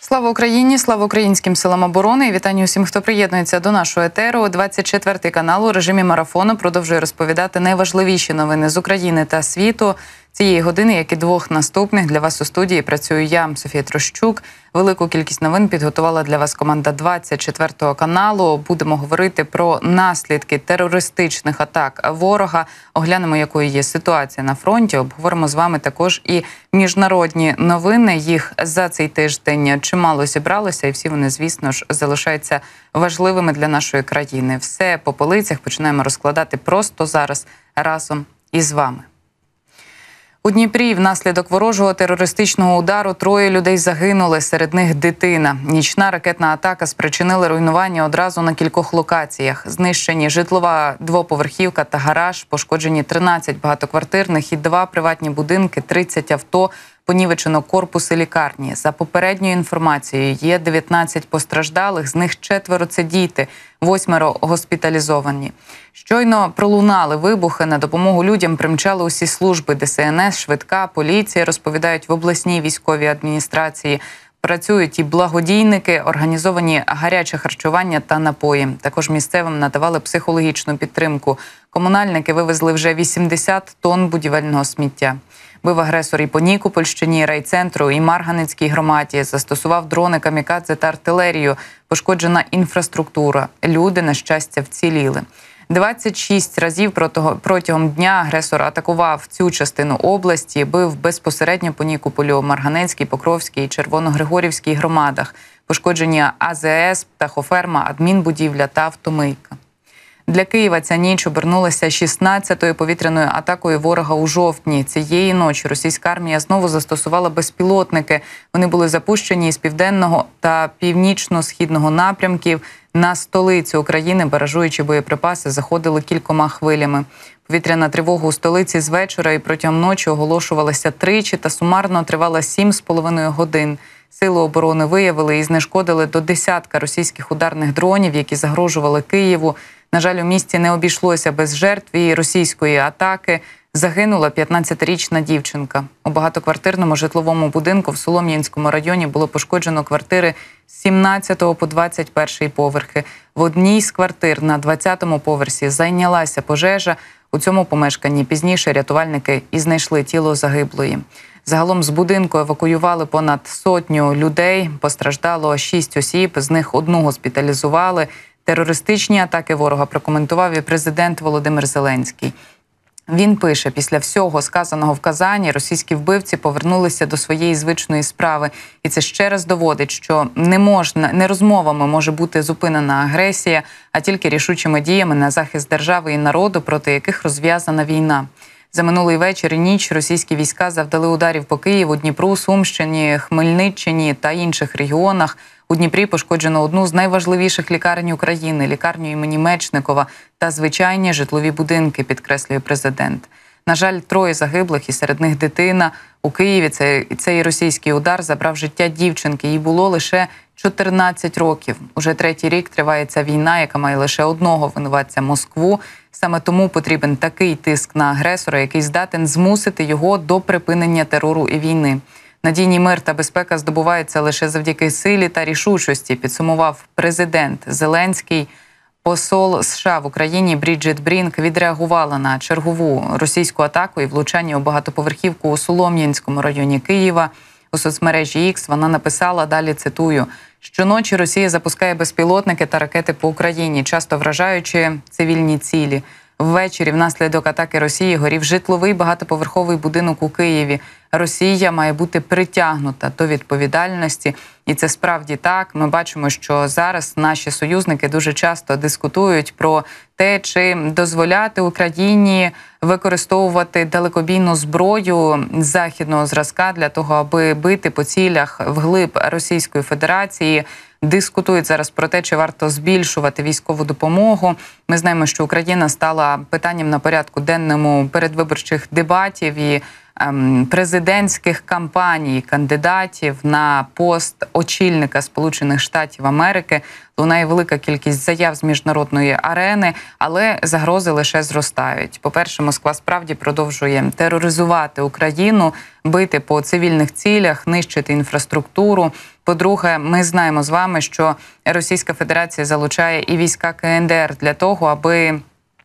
Слава Україні! Слава українським силам оборони! І вітання усім, хто приєднується до нашого етеру. 24-й канал у режимі марафону продовжує розповідати найважливіші новини з України та світу. Цієї години, як і двох наступних, для вас у студії працюю я, Софія Трощук. Велику кількість новин підготувала для вас команда 24-го каналу. Будемо говорити про наслідки терористичних атак ворога. Оглянемо, якою є ситуація на фронті. Обговоримо з вами також і міжнародні новини. Їх за цей тиждень чимало зібралося, і всі вони, звісно ж, залишаються важливими для нашої країни. Все по полицях починаємо розкладати просто зараз разом із вами. У Дніпрі внаслідок ворожого терористичного удару 3 людей загинули, серед них дитина. Нічна ракетна атака спричинила руйнування одразу на кількох локаціях. Знищені житлова двоповерхівка та гараж, пошкоджені 13 багатоквартирних і 2 приватні будинки, 30 авто, понівечено корпуси лікарні. За попередньою інформацією, є 19 постраждалих, з них 4 – це діти, 8 – госпіталізовані. Щойно пролунали вибухи, на допомогу людям примчали усі служби ДСНС, швидка, поліція, розповідають в обласній військовій адміністрації. Працюють і благодійники, організовані гаряче харчування та напої. Також місцевим надавали психологічну підтримку. Комунальники вивезли вже 80 тонн будівельного сміття. Бив агресор і по Нікопольщині, райцентру, і Марганецькій громаді. Застосував дрони камікадзе та артилерію. Пошкоджена інфраструктура. Люди, на щастя, вціліли. 26 разів протягом дня агресор атакував цю частину області, бив безпосередньо по Нікополю, Марганецькій, Покровській і Червоногригорівській громадах. Пошкоджені АЗС, птахоферма, адмінбудівля та автомийка. Для Києва ця ніч обернулася 16-ю повітряною атакою ворога у жовтні. Цієї ночі російська армія знову застосувала безпілотники. Вони були запущені із південного та північно-східного напрямків. На столицю України баражуючі боєприпаси заходили кількома хвилями. Повітряна тривога у столиці з вечора і протягом ночі оголошувалася тричі та сумарно тривала 7,5 годин. Сили оборони виявили і знешкодили до десятка російських ударних дронів, які загрожували Києву. На жаль, у місті не обійшлося без жертв і російської атаки. Загинула 15-річна дівчинка. У багатоквартирному житловому будинку в Солом'янському районі було пошкоджено квартири з 17 по 21 поверхи. В одній з квартир на 20-му поверсі зайнялася пожежа. У цьому помешканні пізніше рятувальники і знайшли тіло загиблої. Загалом з будинку евакуювали понад 100 людей. Постраждало 6 осіб, з них 1 госпіталізували. Терористичні атаки ворога прокоментував і президент Володимир Зеленський. Він пише, після всього сказаного в Казані російські вбивці повернулися до своєї звичної справи. І це ще раз доводить, що не розмовами може бути зупинена агресія, а тільки рішучими діями на захист держави і народу, проти яких розв'язана війна. За минулий вечір і ніч російські війська завдали ударів по Києву, Дніпру, Сумщині, Хмельниччині та інших регіонах. У Дніпрі пошкоджено одну з найважливіших лікарень України – лікарню імені Мечникова та звичайні житлові будинки, підкреслює президент. На жаль, 3 загиблих і серед них дитина. У Києві цей російський удар забрав життя дівчинки. Їй було лише 14 років. Уже 3-й рік триває ця війна, яка має лише одного винуватця – Москву. Саме тому потрібен такий тиск на агресора, який здатен змусити його до припинення терору і війни. Надійний мир та безпека здобуваються лише завдяки силі та рішучості, підсумував президент Зеленський. Посол США в Україні Бріджит Брінк відреагувала на чергову російську атаку і влучання у багатоповерхівку у Солом'янському районі Києва. У соцмережі X вона написала, далі цитую, «Щоночі Росія запускає безпілотники та ракети по Україні, часто вражаючи цивільні цілі. Ввечері внаслідок атаки Росії горів житловий багатоповерховий будинок у Києві. Росія має бути притягнута до відповідальності». І це справді так. Ми бачимо, що зараз наші союзники дуже часто дискутують про те, чи дозволяти Україні використовувати далекобійну зброю західного зразка для того, аби бити по цілях вглиб Російської Федерації. Дискутують зараз про те, чи варто збільшувати військову допомогу. Ми знаємо, що Україна стала питанням на порядку денному передвиборчих дебатів і президентських кампаній кандидатів на пост очільника Сполучених Штатів Америки. Лунає велика кількість заяв з міжнародної арени, але загрози лише зростають. По-перше, Москва справді продовжує тероризувати Україну, бити по цивільних цілях, нищити інфраструктуру. По-друге, ми знаємо з вами, що Російська Федерація залучає і війська КНДР для того, аби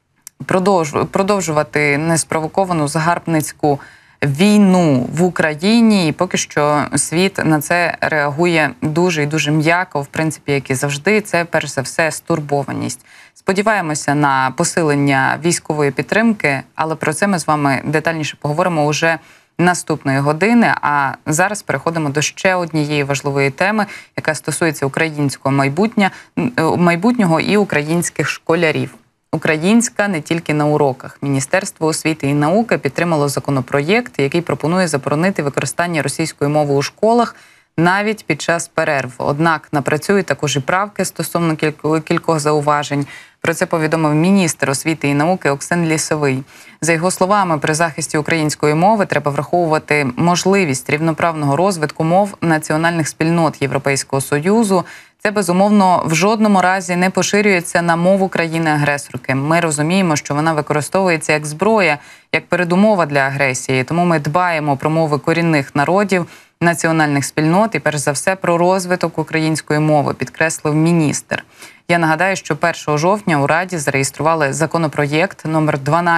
продовжувати неспровоковану загарбницьку війну в Україні. І поки що світ на це реагує дуже і дуже м'яко, в принципі, як і завжди. Це, перш за все, стурбованість. Сподіваємося на посилення військової підтримки, але про це ми з вами детальніше поговоримо уже наступної години. А зараз переходимо до ще однієї важливої теми, яка стосується українського майбутнього і українських школярів. Українська не тільки на уроках. Міністерство освіти і науки підтримало законопроєкт, який пропонує заборонити використання російської мови у школах навіть під час перерв. Однак напрацюють також і правки стосовно кількох зауважень. Про це повідомив міністр освіти і науки Оксен Лісовий. За його словами, при захисті української мови треба враховувати можливість рівноправного розвитку мов національних спільнот Європейського Союзу. Це, безумовно, в жодному разі не поширюється на мову країни-агресорки. Ми розуміємо, що вона використовується як зброя, як передумова для агресії. Тому ми дбаємо про мови корінних народів, національних спільнот і, перш за все, про розвиток української мови, підкреслив міністр. Я нагадаю, що 1 жовтня у Раді зареєстрували законопроєкт номер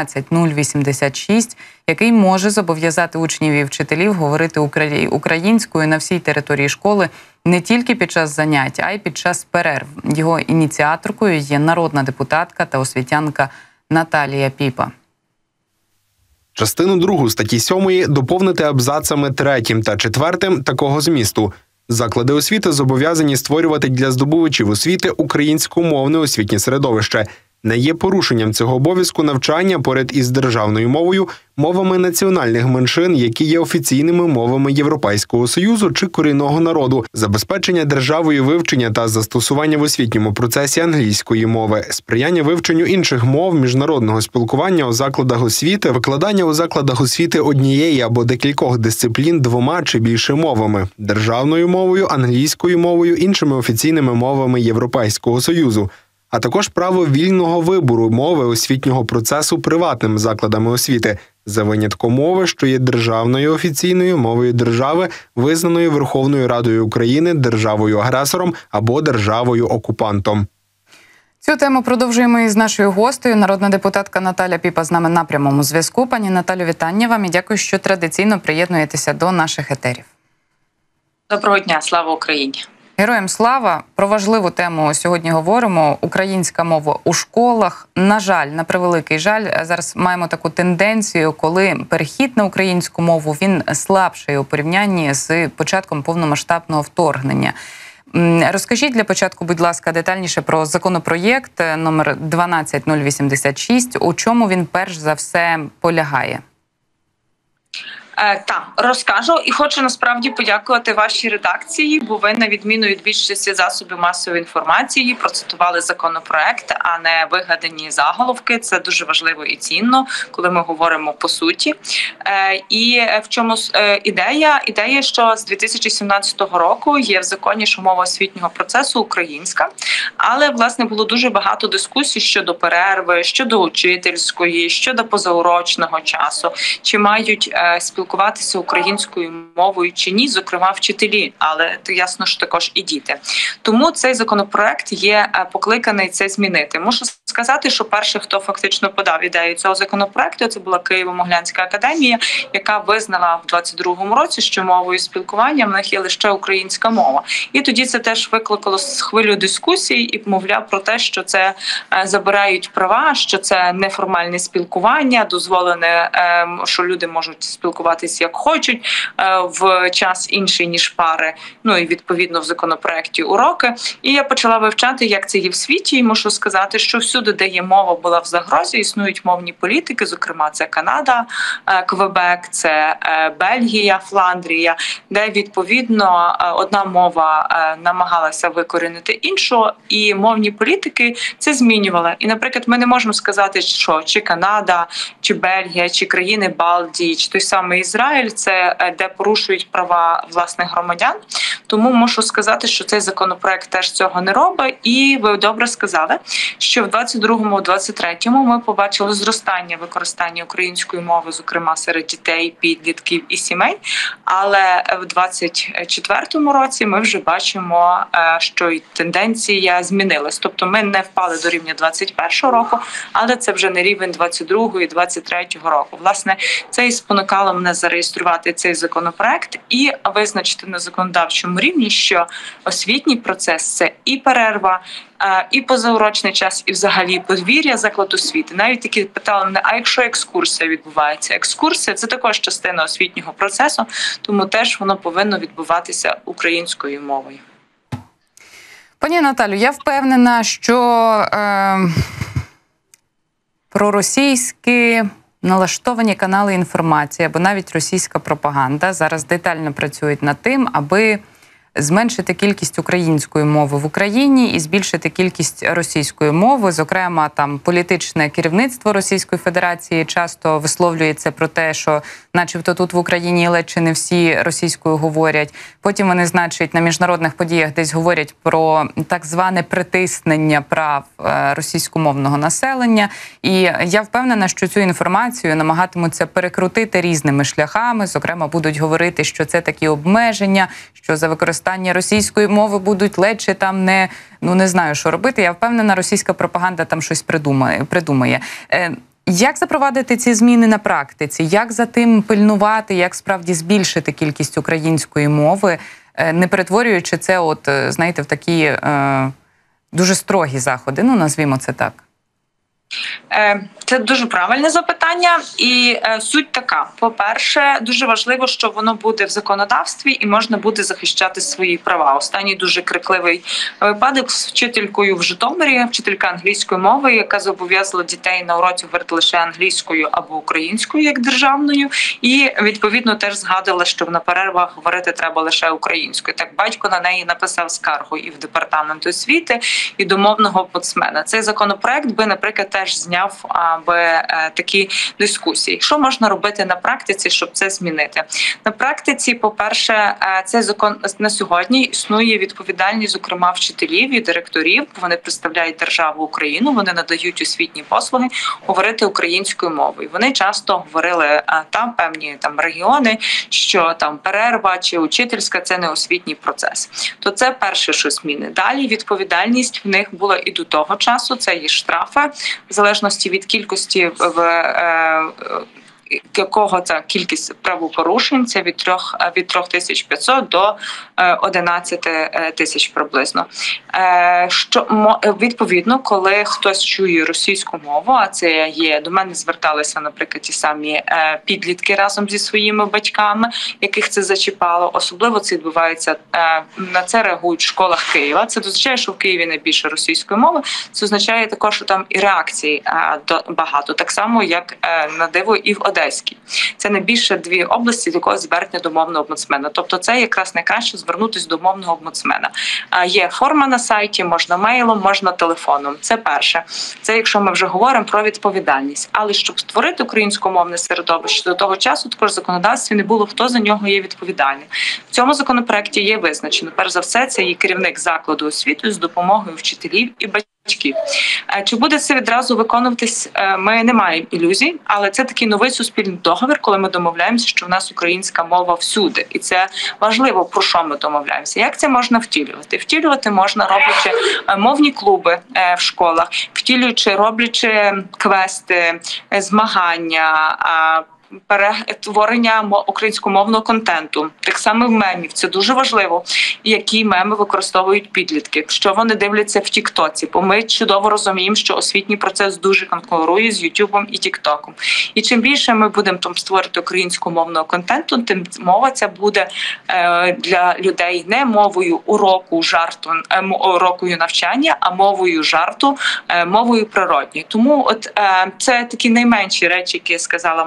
12086, який може зобов'язати учнів і вчителів говорити українською на всій території школи не тільки під час занять, а й під час перерв. Його ініціаторкою є народна депутатка та освітянка Наталія Піпа. Частину 2 статті 7 доповнити абзацами 3 та 4 такого змісту. Заклади освіти зобов'язані створювати для здобувачів освіти українськомовне освітнє середовище. Не є порушенням цього обов'язку навчання поряд із державною мовою, мовами національних меншин, які є офіційними мовами Європейського Союзу чи корінного народу, забезпечення державою вивчення та застосування в освітньому процесі англійської мови, сприяння вивченню інших мов міжнародного спілкування у закладах освіти, викладання у закладах освіти однієї або декількох дисциплін 2 чи більше мовами, державною мовою, англійською мовою, іншими офіційними мовами Європейського Союзу, а також право вільного вибору мови освітнього процесу приватними закладами освіти, за винятком мови, що є державною офіційною мовою держави, визнаною Верховною Радою України державою-агресором або державою-окупантом. Цю тему продовжуємо із нашою гостею. Народна депутатка Наталя Піпа з нами на прямому зв'язку. Пані Наталю, вітання вам і дякую, що традиційно приєднуєтеся до наших етерів. Доброго дня, слава Україні! Героям слава! Про важливу тему сьогодні говоримо. Українська мова у школах. На жаль, на превеликий жаль, зараз маємо таку тенденцію, коли перехід на українську мову, він слабший у порівнянні з початком повномасштабного вторгнення. Розкажіть для початку, будь ласка, детальніше про законопроєкт номер 12086. У чому він перш за все полягає? Так, розкажу і хочу насправді подякувати вашій редакції, бо ви, на відміну від більшості засобів масової інформації, процитували законопроект, а не вигадані заголовки. Це дуже важливо і цінно, коли ми говоримо по суті. І в чому ідея? Ідея, що з 2017 року є в законі, що мова освітнього процесу українська, але, власне, було дуже багато дискусій щодо перерви, щодо учительської, щодо позаурочного часу, чи мають спілкуватися українською мовою чи ні, зокрема вчителі, але то ясно, що також і діти. Тому цей законопроект є покликаний це змінити. Мушу сказати, що перший, хто фактично подав ідею цього законопроекту, це була Києво-Могилянська академія, яка визнала в 22-му році, що мовою спілкування в них є лише українська мова. І тоді це теж викликало хвилю дискусій і мовляв про те, що це забирають права, що це неформальне спілкування, дозволене, що люди можуть спілкуватися як хочуть в час інший, ніж пари, ну і відповідно в законопроекті уроки. І я почала вивчати, як це є в світі, і мушу сказати, що всюди, де є мова була в загрозі, існують мовні політики, зокрема це Канада, Квебек, це Бельгія, Фландрія, де відповідно одна мова намагалася викорінити іншу, і мовні політики це змінювали. І, наприклад, ми не можемо сказати, що чи Канада, чи Бельгія, чи країни Балтії, чи той самий Ізраїль, це де порушують права власних громадян. Тому можу сказати, що цей законопроект теж цього не робить. І ви добре сказали, що в 22-23 ми побачили зростання використання української мови, зокрема серед дітей, підлітків і сімей. Але в 24-му році ми вже бачимо, що і тенденція змінилась. Тобто ми не впали до рівня 21-го року, але це вже не рівень 22-го і 23-го року. Власне, це і спонукало мене зареєструвати цей законопроект і визначити на законодавчому рівні, що освітній процес – це і перерва, і позаурочний час, і взагалі подвір'я, заклад освіти. Навіть такі питали мене, а якщо екскурсія відбувається? Екскурсія – це також частина освітнього процесу, тому теж воно повинно відбуватися українською мовою. Пані Наталю, я впевнена, що проросійські налаштовані канали інформації або навіть російська пропаганда зараз детально працюють над тим, аби зменшити кількість української мови в Україні і збільшити кількість російської мови. Зокрема, там політичне керівництво Російської Федерації часто висловлюється про те, що начебто тут в Україні ледь чи не всі російською говорять. Потім вони, значить, на міжнародних подіях десь говорять про так зване притиснення прав російськомовного населення. І я впевнена, що цю інформацію намагатимуться перекрутити різними шляхами. Зокрема, будуть говорити, що це такі обмеження, що за використання російської мови будуть ледь чи там не знаю, що робити. Я впевнена, російська пропаганда там щось придумає. Як запровадити ці зміни на практиці? Як за тим пильнувати, як справді збільшити кількість української мови, не перетворюючи це, знаєте, в такі дуже строгі заходи, назвімо це так? Це дуже правильне запитання, і суть така. По-перше, дуже важливо, що воно буде в законодавстві і можна буде захищати свої права. Останній дуже крикливий випадок з вчителькою в Житомирі, вчителька англійської мови, яка зобов'язала дітей на уроці говорити лише англійською або українською, як державною, і, відповідно, теж згадувала, що на перервах говорити треба лише українською. Так, батько на неї написав скаргу і в департамент освіти, і до мовного омбудсмена. Цей законопроект би, наприклад, теж зняв такі дискусії. Що можна робити на практиці, щоб це змінити? На практиці, по-перше, цей закон на сьогодні існує відповідальність, зокрема, вчителів і директорів. Вони представляють державу Україну, вони надають освітні послуги говорити українською мовою. Вони часто говорили там певні регіони, що там перерва чи учительська – це не освітній процес. То це перше, що зміни. Далі відповідальність в них була і до того часу, це є штрафи, в залежності від кількості якого ця кількість правопорушень, це від 3500 до 11 тисяч приблизно. Що відповідно, коли хтось чує російську мову, а це є, до мене зверталися, наприклад, ті самі підлітки разом зі своїми батьками, яких це зачіпало, особливо це відбувається, на це реагують в школах Києва. Це означає, що в Києві найбільше російської мови, це означає також, що там і реакцій багато, так само, як на диво і в Одеській. Це найбільше дві області, з якого звернення до мовного омбудсмена. Тобто це якраз найкраще звернутися до мовного омбудсмена. Є форма на сайті, можна мейлом, можна телефоном. Це перше. Це якщо ми вже говоримо про відповідальність. Але щоб створити українськомовне середовище, до того часу також в законодавстві не було, хто за нього є відповідальним. В цьому законопроекті є визначено. Перш за все, це є керівник закладу освіти з допомогою вчителів і батьків. Чи буде це відразу виконуватись, ми не маємо ілюзій, але це такий новий суспільний договір, коли ми домовляємося, що в нас українська мова всюди. І це важливо, про що ми домовляємося. Як це можна втілювати? Втілювати можна, роблячи мовні клуби в школах, роблячи квести, змагання, перетворення українськомовного контенту, так само в мемів. Це дуже важливо, які меми використовують підлітки, що вони дивляться в Тіктоці, бо ми чудово розуміємо, що освітній процес дуже конкурує з Ютубом і Тіктоком. І чим більше ми будемо там створити українськомовного контенту, тим мова ця буде для людей не мовою уроку, жарту, урокою навчання, а мовою жарту, мовою природньою. Тому це такі найменші речі, які я сказала, можна робити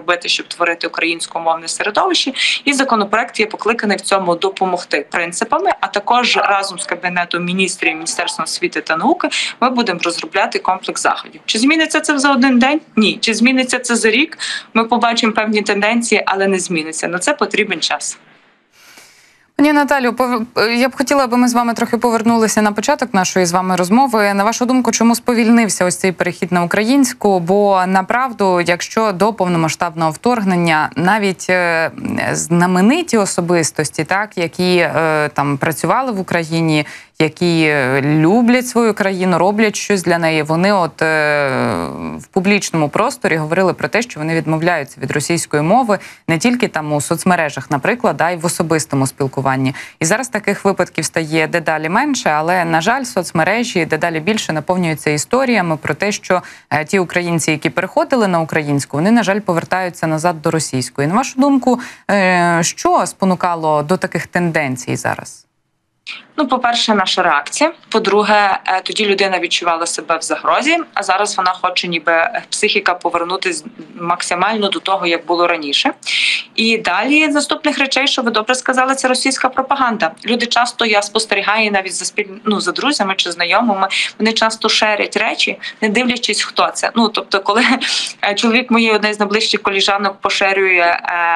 робити, щоб творити українськомовне середовище. І законопроект є покликаний в цьому допомогти принципами, а також разом з Кабінетом міністрів, Міністерством освіти та науки ми будемо розробляти комплекс заходів. Чи зміниться це за один день? Ні. Чи зміниться це за рік? Ми побачимо певні тенденції, але не зміниться. На це потрібен час. Пані Наталю, я б хотіла, аби ми з вами трохи повернулися на початок нашої з вами розмови. На вашу думку, чому сповільнився ось цей перехід на українську? Бо, направду, якщо до повномасштабного вторгнення навіть знамениті особистості, так, які там працювали в Україні, які люблять свою країну, роблять щось для неї, вони от в публічному просторі говорили про те, що вони відмовляються від російської мови не тільки там у соцмережах, наприклад, а й в особистому спілкуванні. І зараз таких випадків стає дедалі менше, але, на жаль, соцмережі дедалі більше наповнюються історіями про те, що ті українці, які переходили на українську, вони, на жаль, повертаються назад до російської. На вашу думку, що спонукало до таких тенденцій зараз? Ну, по-перше, наша реакція. По-друге, тоді людина відчувала себе в загрозі, а зараз вона хоче ніби психіка повернутися максимально до того, як було раніше. І далі з наступних речей, що ви добре сказали, це російська пропаганда. Люди часто, я спостерігаю навіть за друзями чи знайомими, вони часто шерять речі, не дивлячись, хто це. Ну, тобто, коли чоловік моєї однієї з найближчих коліжанок поширює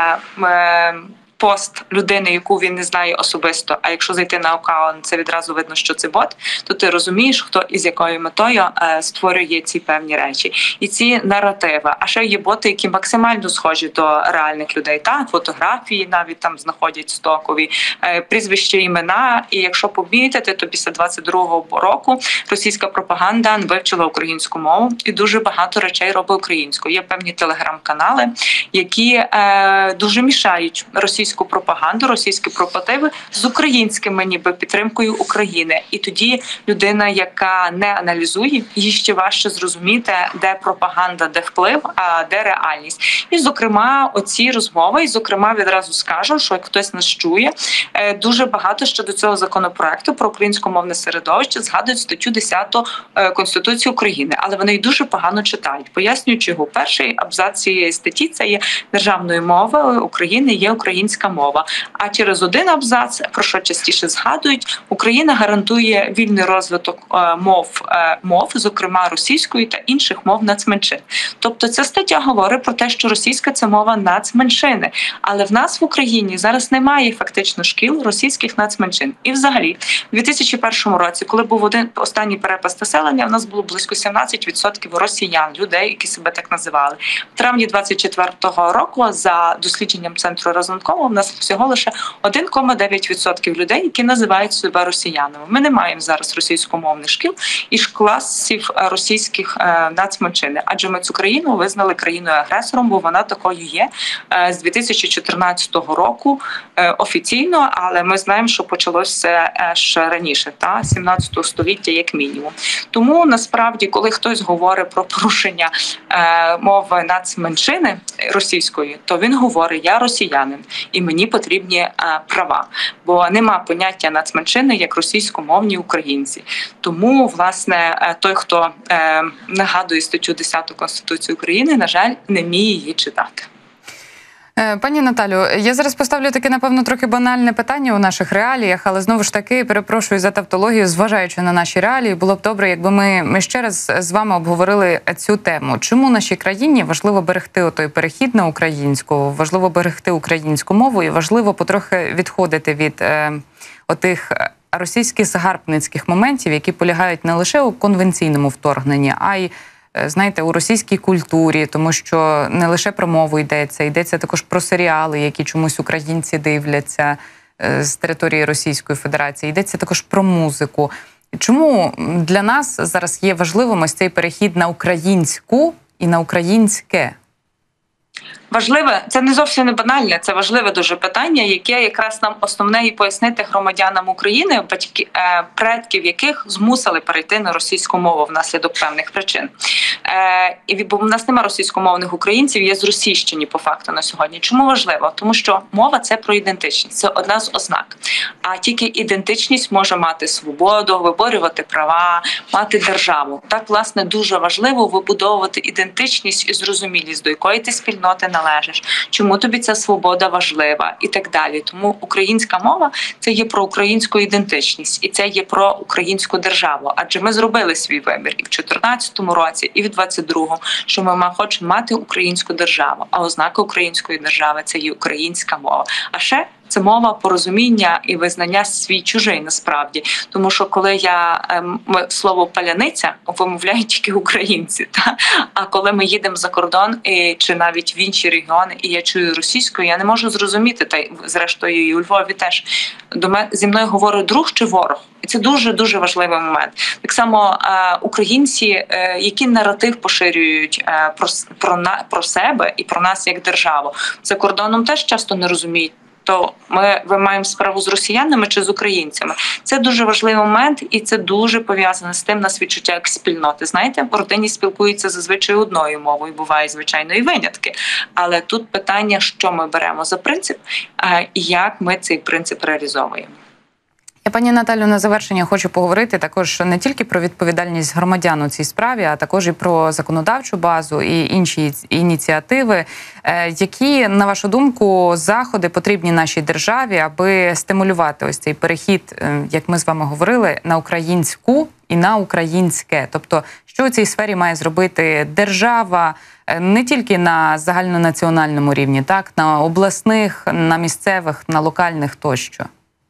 пост людини, яку він не знає особисто, а якщо зайти на аккаунт, це відразу видно, що це бот, то ти розумієш, хто і з якою метою створює ці певні речі. І ці наративи. А ще є боти, які максимально схожі до реальних людей. Так, фотографії навіть там знаходять стокові, прізвища, імена. І якщо помітити, то після 22-го року російська пропаганда вивчила українську мову і дуже багато речей робить українською. Є певні телеграм-канали, які дуже мішають російську пропаганду, російські пропагативи з українськими ніби підтримкою України. І тоді людина, яка не аналізує, їй ще важче зрозуміти, де пропаганда, де вплив, а де реальність. І, зокрема, оці розмови, і, зокрема, відразу скажу, що як хтось нас чує, дуже багато щодо цього законопроекту про українськомовне середовище згадують статтю 10 Конституції України, але вони й дуже погано читають. Пояснюю, чого. Перший абзац цієї статті – це є державною мовою України, є українська мова. А через один абзац, про що частіше згадують, Україна гарантує вільний розвиток мов, зокрема російської та інших мов нацменшин. Тобто ця стаття говорить про те, що російська – це мова нацменшини. Але в нас в Україні зараз немає фактично шкіл російських нацменшин. І взагалі, в 2001 році, коли був останній перепис населення, в нас було близько 17% росіян, людей, які себе так називали. В травні 2024 року, за дослідженням Центру Разумкова, в нас всього лише 1,9% людей, які називають себе росіянами. Ми не маємо зараз російськомовних шкіл і класів російських нацменшини, адже ми цю країну визнали країною-агресором, бо вона такою є з 2014 року офіційно, але ми знаємо, що почалося ще раніше, 17 століття як мінімум. Тому насправді, коли хтось говорить про порушення мови нацменшини російської, то він говорить: я росіянин і мені потрібні права, бо нема поняття нацменшини як російськомовні українці. Тому, власне, той, хто нагадує статтю 10 Конституції України, на жаль, не вміє її читати. Пані Наталю, я зараз поставлю таке, напевно, трохи банальне питання у наших реаліях, але знову ж таки, перепрошую за тавтологію, зважаючи на наші реалії, було б добре, якби ми ще раз з вами обговорили цю тему. Чому нашій країні важливо берегти той перехід на українську, важливо берегти українську мову і важливо потрохи відходити від отих російських загарбницьких моментів, які полягають не лише у конвенційному вторгненні, а й, знаєте, у російській культурі, тому що не лише про мову йдеться також про серіали, які чомусь українці дивляться з території Російської Федерації, йдеться також про музику. Чому для нас зараз є важливим ось цей перехід на українську і на українське? Важливе, це не зовсім не банальне, це важливе дуже питання, яке якраз нам основне і пояснити громадянам України, предків яких змусили перейти на російську мову внаслідок певних причин. Бо в нас немає російськомовних українців, є зросійщені по факту на сьогодні. Чому важливо? Тому що мова – це про ідентичність, це одна з ознак. А тільки ідентичність може мати свободу, виборювати права, мати державу. Так, власне, дуже важливо вибудовувати ідентичність і зрозумілість, до якої ти спільноти належиш, належиш, чому тобі ця свобода важлива і так далі. Тому українська мова – це є про українську ідентичність і це є про українську державу. Адже ми зробили свій вибір і в 2014 році, і в 2022, що ми хочемо мати українську державу. А ознака української держави – це є українська мова. А ще це мова порозуміння і визнання свій-чужий насправді. Тому що коли слово «паляниця» вимовляють тільки українці. А коли ми їдемо за кордон чи навіть в інші регіони, і я чую російською, я не можу зрозуміти, та зрештою і у Львові теж, зі мною говорить друг чи ворог. І це дуже-дуже важливий момент. Так само українці, які наратив поширюють про себе і про нас як державу, за кордоном теж часто не розуміють, то ми маємо справу з росіянами чи з українцями. Це дуже важливий момент, і це дуже пов'язане з тим нас відчуття як спільноти. Знаєте, в родині спілкуються зазвичай одною мовою, буває, звичайно, і винятки. Але тут питання, що ми беремо за принцип, і як ми цей принцип реалізовуємо. Я, пані Наталю, на завершення хочу поговорити також не тільки про відповідальність громадян у цій справі, а також і про законодавчу базу і інші ініціативи. Які, на вашу думку, заходи потрібні нашій державі, аби стимулювати ось цей перехід, як ми з вами говорили, на українську і на українське? Тобто, що у цій сфері має зробити держава не тільки на загальнонаціональному рівні, так, на обласних, на місцевих, на локальних тощо?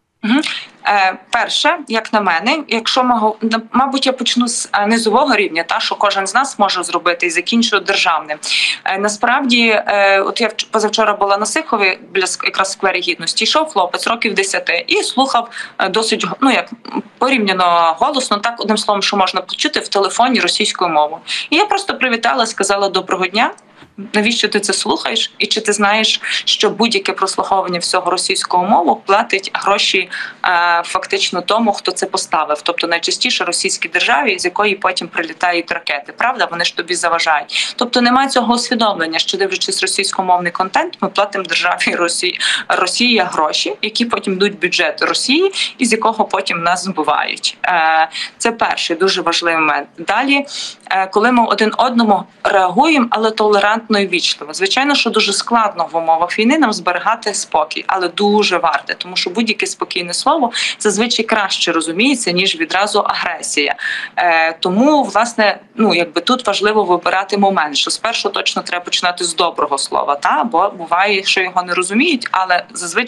Перше, як на мене, якщо мабуть, я почну з низового рівня, що кожен з нас може зробити, і закінчую державним. Насправді, от я позавчора була на Сихові, біля якраз сквері Гідності, йшов хлопець років 10 і слухав досить, порівняно голосно, так, одним словом, що можна почути в телефоні російською мовою. І я просто привітала, сказала «Доброго дня». Навіщо ти це слухаєш? І чи ти знаєш, що будь-яке прослуховування всього російського мову платить гроші фактично тому, хто це поставив? Тобто найчастіше російській державі, з якої потім прилітають ракети. Правда? Вони ж тобі заважають. Тобто немає цього усвідомлення, що дивлячись російськомовний контент, ми платимо державі Росія гроші, які потім йдуть в бюджет Росії, і з якого потім нас збивають. Це перший дуже важливий момент. Далі, коли ми один одному реагуємо, але толерантно і вічливо. Звичайно, що дуже складно в умовах війни нам зберігати спокій, але дуже варте, тому що будь-яке спокійне слово зазвичай краще розуміється, ніж відразу агресія. Тому, власне, тут важливо вибирати момент, що спершу точно треба починати з доброго слова, бо буває, що його не розуміють, але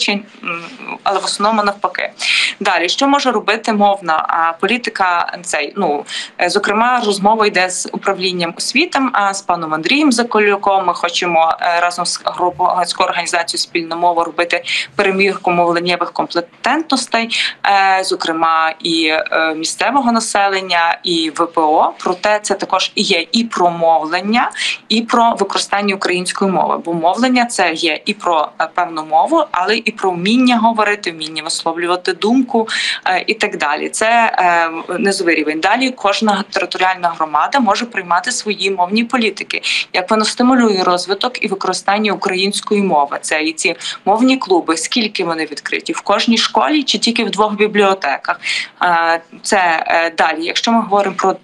в основному навпаки. Далі, що може робити мовна політика? Зокрема, розмова йде з управлінням освіти, з паном Андрієм Заколюком. Ми хочемо разом з громадською організацією «Спільна мова» робити перевірку мовленнєвих компетентностей, зокрема і місцевого населення, і ВПО. Проте це також є і про мовлення, і про використання української мови. Бо мовлення – це є і про певну мову, але і про вміння говорити, вміння висловлювати думку і так далі. Це низовий рівень. Далі кожна територіальна громада може приймати свої мовні політики. Як воно стимулює розвиток і використання української мови. Це і ці мовні клуби, скільки вони відкриті, в кожній школі чи тільки в 2 бібліотеках. Це далі. Якщо ми говоримо про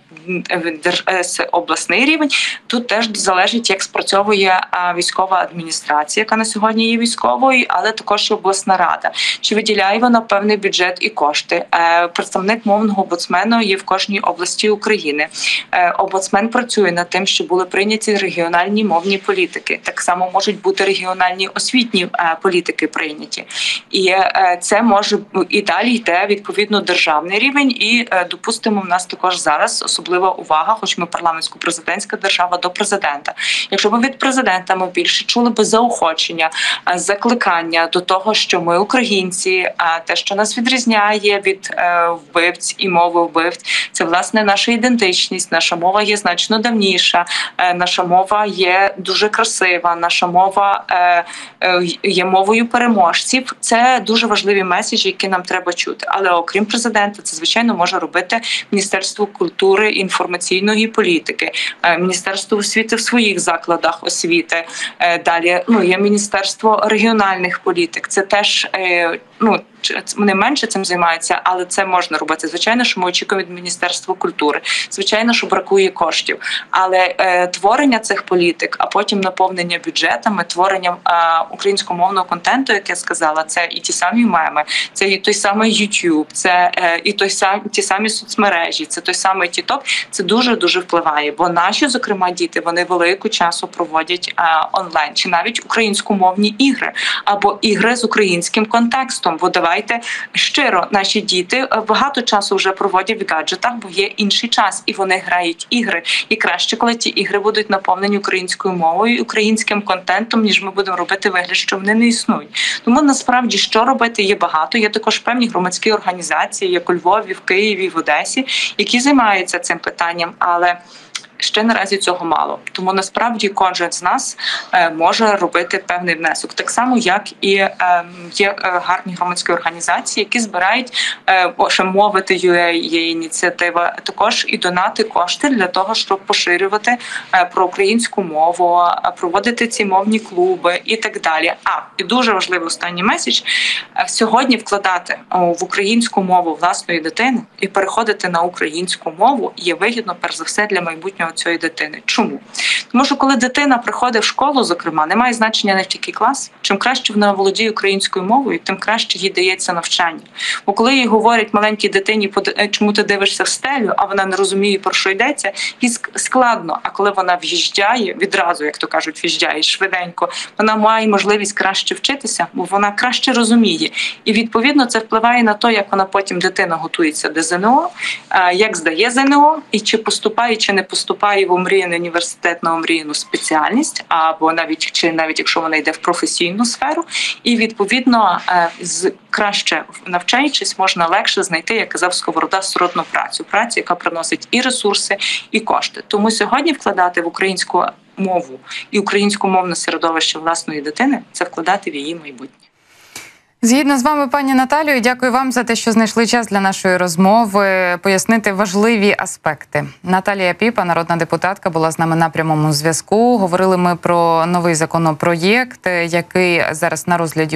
обласний рівень, тут теж залежить, як спрацьовує військова адміністрація, яка на сьогодні є військовою, але також і обласна рада. Чи виділяє вона певний бюджет і кошти? Представник мовного омбудсмена є в кожній області України. Омбудсмен працює над тим, щоб були прийняті регіональні мовні політики. Так само можуть бути регіональні освітні політики прийняті. І це може і далі йде відповідно державний рівень. І, допустимо, в нас також зараз особлива увага, хоч ми парламентсько-президентська держава, до президента. Якщо б від президента ми більше чули б заохочення, закликання до того, що ми українці, те, що нас відрізняє від вбивць і мови вбивць, це, власне, наша ідентичність, наша мова є значно давніша, наша мова є дуже красива, наша мова є мовою переможців. Це дуже важливі меседжі, які нам треба чути. Але окрім президента, це, звичайно, може робити Міністерство культури, інформаційної політики, Міністерство освіти в своїх закладах освіти. Далі є Міністерство регіональних політик. Це теж вони менше цим займаються, але це можна робити. Звичайно, що ми очікуємо від Міністерства культури. Звичайно, що бракує коштів. Але творення цих політик, а потім наповнення бюджетами, творення українськомовного контенту, як я сказала, це і ті самі меми, це і той самий YouTube, це і ті самі соцмережі, це той самий TikTok. Це дуже-дуже впливає. Бо наші, зокрема, діти, вони велику часу проводять онлайн. Чи навіть українськомовні ігри, або ігри з українським контекстом. Бо давайте щиро, наші діти багато часу вже проводять в гаджетах, бо є інший час, і вони грають ігри. І краще, коли ті ігри будуть наповнені українською мовою і українським контентом, ніж ми будемо робити вигляд, що вони не існують. Тому насправді, що робити, є багато. Є також певні громадські організації, як у Львові, в Києві, в Одесі, які займаються цим питанням, але ще наразі цього мало. Тому насправді кожен з нас може робити певний внесок. Так само, як і є гарні громадські організації, які збирають, ще Мовити.ua є ініціатива, також і донати кошти для того, щоб поширювати про українську мову, проводити ці мовні клуби і так далі. І дуже важливий останній меседж – сьогодні вкладати в українську мову власної дитини і переходити на українську мову є вигідно, перш за все, для майбутнього цієї дитини. Чому? Тому що коли дитина приходить в школу, зокрема, немає значення не в який клас, чим краще вона володіє українською мовою, тим краще їй дається навчання. Бо коли їй говорять маленькій дитині, чому ти дивишся в стелю, а вона не розуміє, про що йдеться, їй складно. А коли вона в'їжджає, відразу, як то кажуть, в'їжджає швиденько, вона має можливість краще вчитися, бо вона краще розуміє. І відповідно це впливає на те, як вона потім дитина готується до ЗНО, як здає ЗНО, і чи поступає, чи не поступає в омріяну університетну омріяну спеціальність, або навіть якщо вона йде в професійну сферу, і відповідно краще навчаючись, можна легше знайти, як казав Сковорода, сродну працю, яка приносить і ресурси, і кошти. Тому сьогодні вкладати в українську мову і українськомовне середовище власної дитини – це вкладати в її майбутнє. Згідно з вами, пані Наталію, дякую вам за те, що знайшли час для нашої розмови, пояснити важливі аспекти. Наталія Піпа, народна депутатка, була з нами на прямому зв'язку. Говорили ми про новий законопроєкт, який зараз на розгляді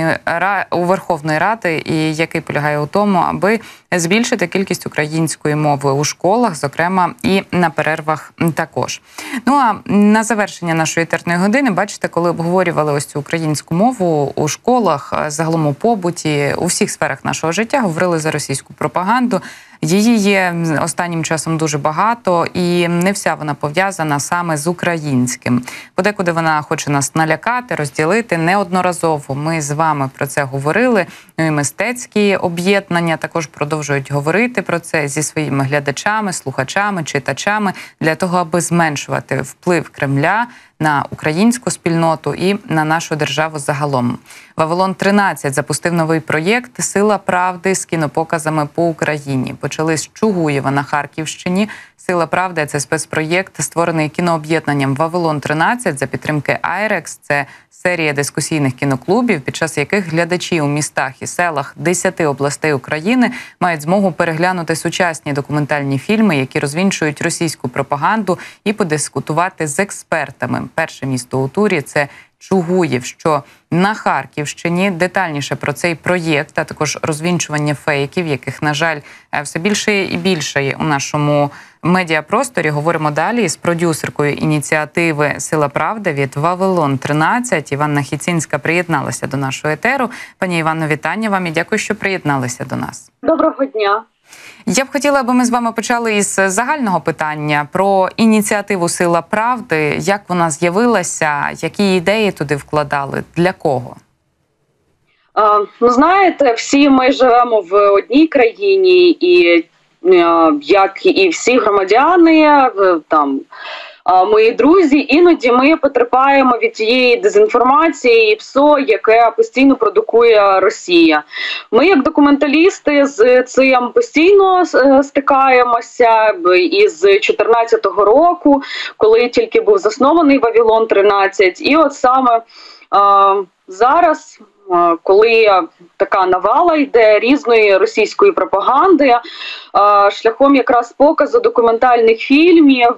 у Верховної Ради і який полягає у тому, аби збільшити кількість української мови у школах, зокрема і на перервах також. А на завершення нашої етерної години, бачите, коли обговорювали ось цю українську мову у школах, загалом у побуті, у всіх сферах нашого життя, говорили за російську пропаганду. Її є останнім часом дуже багато, і не вся вона пов'язана саме з українським. Подекуди вона хоче нас налякати, розділити. Неодноразово ми з вами про це говорили. І мистецькі об'єднання також продовжують говорити про це зі своїми глядачами, слухачами, читачами, для того, аби зменшувати вплив Кремля на українську спільноту і на нашу державу загалом. Вавилон-13 запустив новий проєкт «Сила правди» з кінопоказами по Україні. Почали з Чугуєва на Харківщині. «Сила правди» – це спецпроєкт, створений кінооб'єднанням «Вавилон-13» за підтримки «Айрекс». Це серія дискусійних кіноклубів, під час яких глядачі у містах і селах 10 областей України мають змогу переглянути сучасні документальні фільми, які розвінчують російську пропаганду, і подискутувати з експертами. Перше місто у турі – це Чугуїв, що на Харківщині. Детальніше про цей проєкт, а також розвінчування фейків, яких, на жаль, все більше і більше у нашому медіапросторі. Говоримо далі з продюсеркою ініціативи «Сила правди» від «Вавилон-13». Іванна Хіцинська приєдналася до нашого етеру. Пані Іванно, вітання вам і дякую, що приєдналися до нас. Доброго дня. Я б хотіла, аби ми з вами почали із загального питання про ініціативу «Сила правди». Як вона з'явилася, які ідеї туди вкладали, для кого? Знаєте, всі ми живемо в одній країні, і як і всі громадяни, мої друзі, іноді ми потерпаємо від тієї дезінформації і ПСО, яке постійно продукує Росія. Ми, як документалісти, з цим постійно стикаємося із 2014 року, коли тільки був заснований Вавилон-13. І от саме зараз, коли така навала йде різної російської пропаганди, шляхом якраз показу документальних фільмів,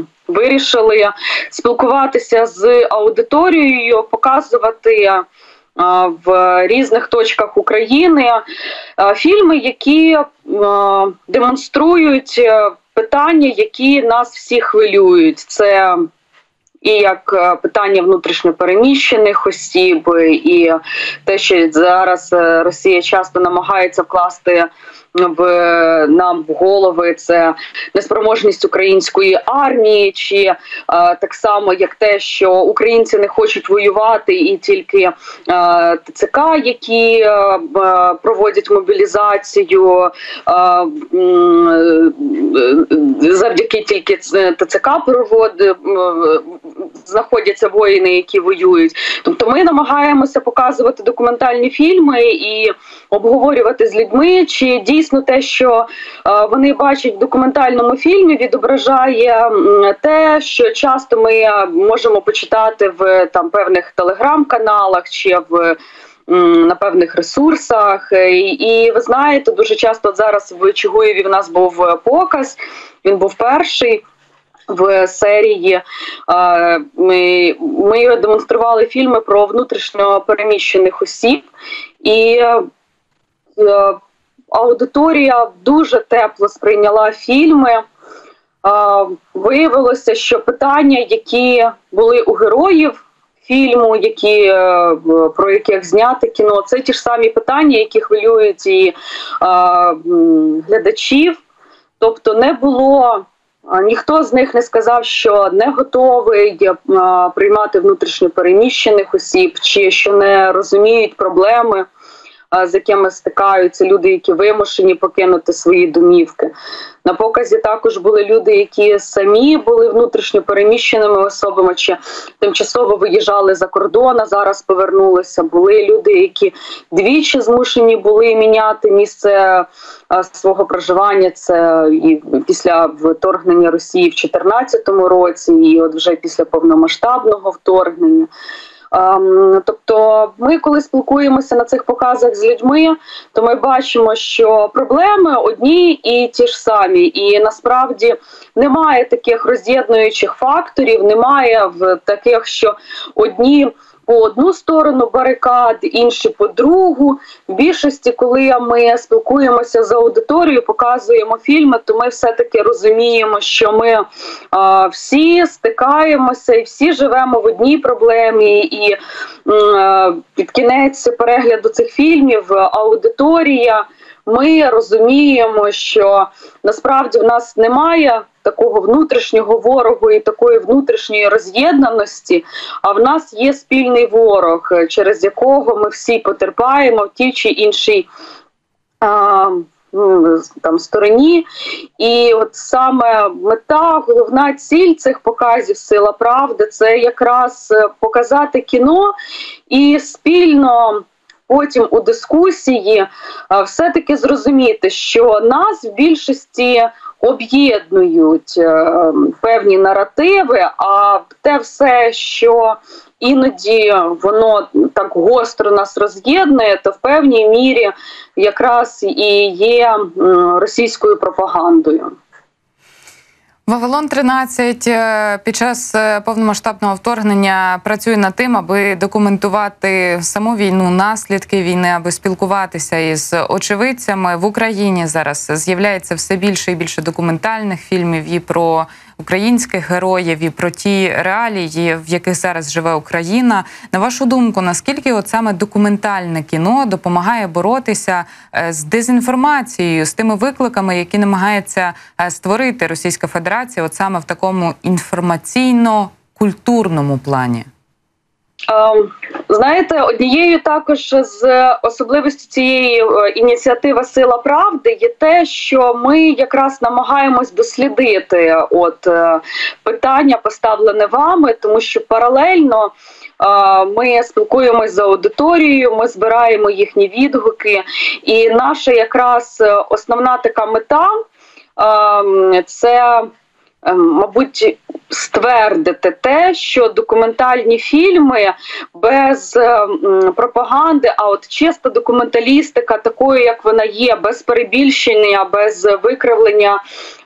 вирішили спілкуватися з аудиторією, показувати в різних точках України фільми, які демонструють питання, які нас всіх хвилюють. Це і як питання внутрішньопереміщених осіб, і те, що зараз Росія часто намагається вкласти нам в голови, це неспроможність української армії, чи так само як те, що українці не хочуть воювати, і тільки ТЦК, які проводять мобілізацію, завдяки тільки ТЦК знаходяться воїни, які воюють. Тобто ми намагаємося показувати документальні фільми і обговорювати з людьми, чи дійсно те, що вони бачать в документальному фільмі, відображає те, що часто ми можемо почитати в певних телеграм-каналах чи на певних ресурсах. І ви знаєте, дуже часто зараз в Чугуєві в нас був показ, він був перший в серії. Ми демонстрували фільми про внутрішньо переміщених осіб, і аудиторія дуже тепло сприйняла фільми. Виявилося, що питання, які були у героїв фільму, про яких знято кіно, це ті ж самі питання, які хвилюють і глядачів. Тобто не було, ніхто з них не сказав, що не готовий приймати внутрішньопереміщених осіб, чи що не розуміють проблеми, з якими стикаються люди, які вимушені покинути свої домівки. На показі також були люди, які самі були внутрішньо переміщеними особами, чи тимчасово виїжджали за кордон, а зараз повернулися. Були люди, які двічі змушені були міняти місце свого проживання. Це і після вторгнення Росії в 2014 році, і от вже після повномасштабного вторгнення. Тобто ми, коли спілкуємося на цих показах з людьми, то ми бачимо, що проблеми одні і ті ж самі. І насправді немає таких роз'єднуючих факторів, немає таких, що одні по одну сторону барикад, інші по другу. В більшості, коли ми спілкуємося з аудиторією, показуємо фільми, то ми все-таки розуміємо, що ми всі стикаємося і всі живемо в одній проблемі. І під кінець перегляду цих фільмів аудиторія, ми розуміємо, що насправді в нас немає такого внутрішнього ворогу і такої внутрішньої роз'єднаності, а в нас є спільний ворог, через якого ми всі потерпаємо в тій чи іншій стороні. І от саме мета, головна ціль цих показів «Сила правди» – це якраз показати кіно і спільно потім у дискусії все-таки зрозуміти, що нас в більшості об'єднують певні наративи, а те все, що іноді воно так гостро нас роз'єднує, то в певній мірі якраз і є російською пропагандою. Вавилон-13 під час повномасштабного вторгнення працює над тим, аби документувати саму війну, наслідки війни, аби спілкуватися із очевидцями. В Україні зараз з'являється все більше і більше документальних фільмів і про українських героїв, і про ті реалії, в яких зараз живе Україна. На вашу думку, наскільки от саме документальне кіно допомагає боротися з дезінформацією, з тими викликами, які намагається створити Російська Федерація, от саме в такому інформаційно-культурному плані? Знаєте, однією також з особливостей цієї ініціативи «Сила правди» є те, що ми якраз намагаємось дослідити питання, поставлене вами, тому що паралельно ми спілкуємось з аудиторією, ми збираємо їхні відгуки, і наша якраз основна така мета – це, мабуть, ствердити те, що документальні фільми без пропаганди, а от чиста документалістика, такою, як вона є, без перебільшення, без викривлення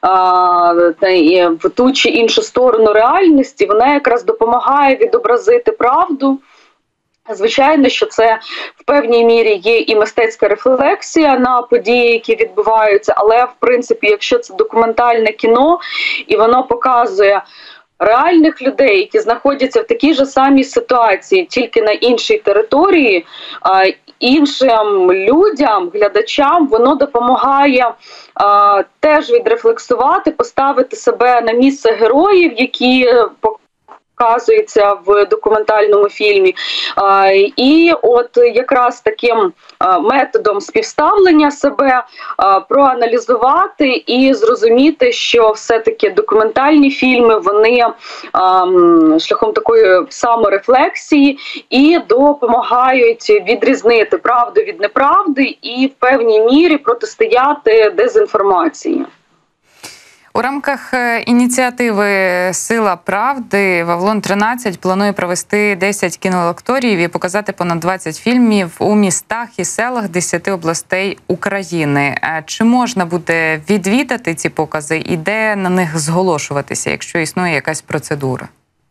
в ту чи іншу сторону реальності, вона якраз допомагає відобразити правду Звичайно, що це в певній мірі є і мистецька рефлексія на події, які відбуваються, але, в принципі, якщо це документальне кіно, і воно показує реальних людей, які знаходяться в такій же самій ситуації, тільки на іншій території, іншим людям, глядачам, воно допомагає теж відрефлексувати, поставити себе на місце героїв, які показується в документальному фільмі. І от якраз таким методом співставлення себе проаналізувати і зрозуміти, що все-таки документальні фільми, вони шляхом такої саморефлексії і допомагають відрізнити правду від неправди і в певній мірі протистояти дезінформації. У рамках ініціативи «Сила правди» «Вавилон-13» планує провести 10 кінолекторіїв і показати понад 20 фільмів у містах і селах 10 областей України. Чи можна буде відвідати ці покази і де на них зголошуватися, якщо існує якась процедура?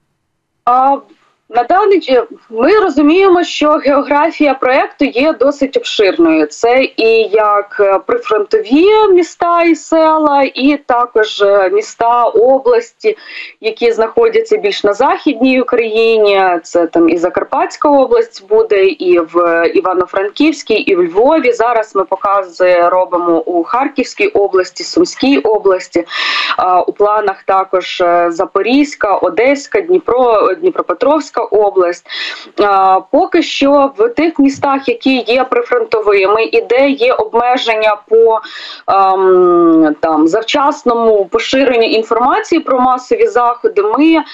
На даний час ми розуміємо, що географія проєкту є досить обширною. Це і як прифронтові міста і села, і також міста, області, які знаходяться більш на Західній Україні. Це там і Закарпатська область буде, і в Івано-Франківській, і в Львові. Зараз ми покази робимо у Харківській області, Сумській області. У планах також Запорізька, Одеська, Дніпропетровська область. Поки що в тих містах, які є прифронтовими і де є обмеження по завчасному поширенню інформації про масові заходи, ми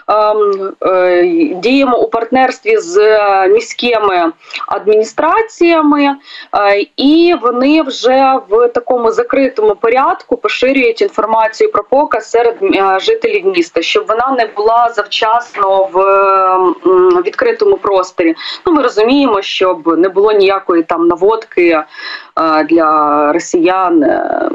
діємо у партнерстві з міськими адміністраціями, і вони вже в такому закритому порядку поширюють інформацію про показ серед жителів міста, щоб вона не була завчасно в відкритому просторі. Ми розуміємо, щоб не було ніякої там наводки для росіян.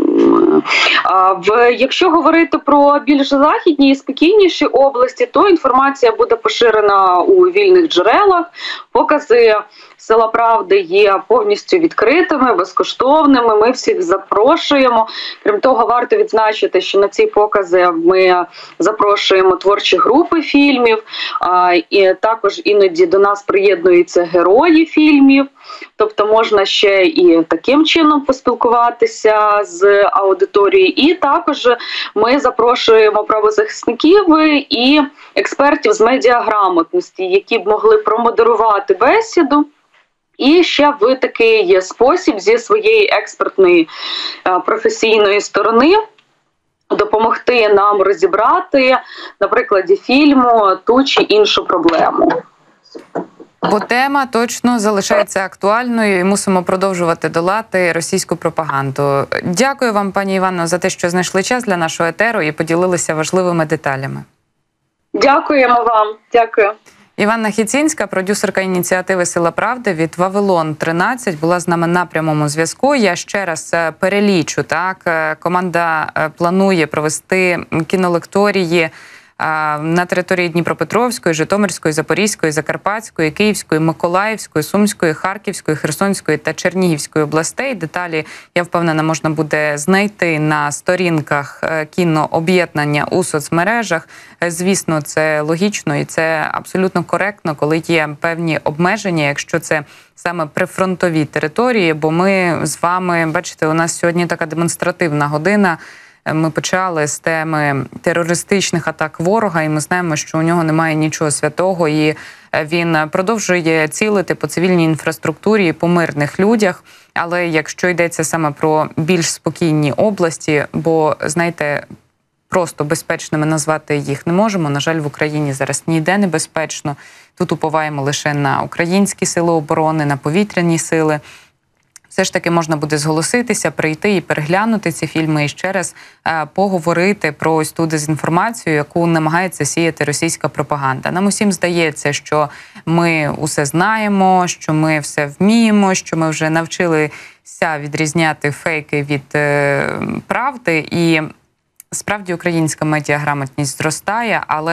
Якщо говорити про більш західні і спокійніші області, то інформація буде поширена у вільних джерелах. Покази «Сила правди» є повністю відкритими, безкоштовними. Ми всіх запрошуємо. Крім того, варто відзначити, що на ці покази ми запрошуємо творчі групи фільмів, і також іноді до нас приєднуються герої фільмів. Тобто можна ще і таким чином поспілкуватися з аудиторією. І також ми запрошуємо правозахисників і експертів з медіаграмотності, які б могли промодерувати бесіду. І ще в такий спосіб зі своєї експертної професійної сторони допомогти нам розібрати на прикладі фільму ту чи іншу проблему. Бо тема точно залишається актуальною і мусимо продовжувати долати російську пропаганду. Дякую вам, пані Іванно, за те, що знайшли час для нашого етеру і поділилися важливими деталями. Дякуємо вам. Дякую. Іванна Хіцінська, продюсерка ініціативи «Сила правди» від «Вавилон-13», була з нами на прямому зв'язку. Я ще раз перелічу. Команда планує провести кінолекторії на території Дніпропетровської, Житомирської, Запорізької, Закарпатської, Київської, Миколаївської, Сумської, Харківської, Херсонської та Чернігівської областей. Деталі, я впевнена, можна буде знайти на сторінках кінооб'єднання у соцмережах. Звісно, це логічно і це абсолютно коректно, коли є певні обмеження, якщо це саме прифронтові території, бо ми з вами, бачите, у нас сьогодні така демонстративна година. Ми почали з теми терористичних атак ворога, і ми знаємо, що у нього немає нічого святого, і він продовжує цілити по цивільній інфраструктурі, по мирних людях. Але якщо йдеться саме про більш спокійні області, бо, знаєте, просто безпечними назвати їх не можемо. На жаль, в Україні зараз ніде не безпечно. Тут уповаємо лише на українські сили оборони, на повітряні сили. Все ж таки можна буде зголоситися, прийти і переглянути ці фільми і ще раз поговорити про ось ту дезінформацію, яку намагається сіяти російська пропаганда. Нам усім здається, що ми усе знаємо, що ми все вміємо, що ми вже навчилися відрізняти фейки від правди. І справді українська медіаграмотність зростає, але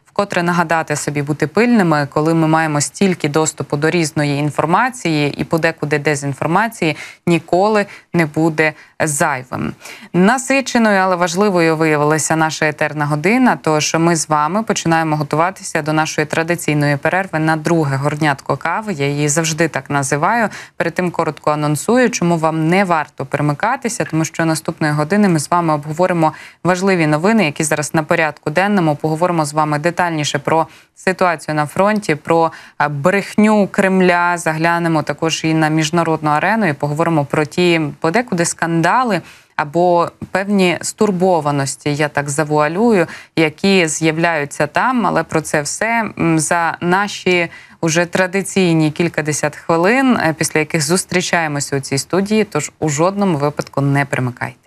вкотре нагадати собі бути пильними, коли ми маємо стільки доступу до різної інформації і подекуди дезінформації, ніколи не буде зайвим. Насиченою, але важливою виявилася наша етерна година, тож ми з вами починаємо готуватися до нашої традиційної перерви на друге горнятко кави. Я її завжди так називаю. Перед тим коротко анонсую, чому вам не варто перемикатися, тому що наступної години ми з вами обговоримо важливі новини, які зараз на порядку денному. Поговоримо з вами детальніше про ситуацію на фронті, про брехню Кремля, заглянемо також і на міжнародну арену і поговоримо про ті подекуди скандали або певні стурбованості, я так завуалюю, які з'являються там, але про це все за наші уже традиційні кількадесят хвилин, після яких зустрічаємося у цій студії, тож у жодному випадку не примикайте.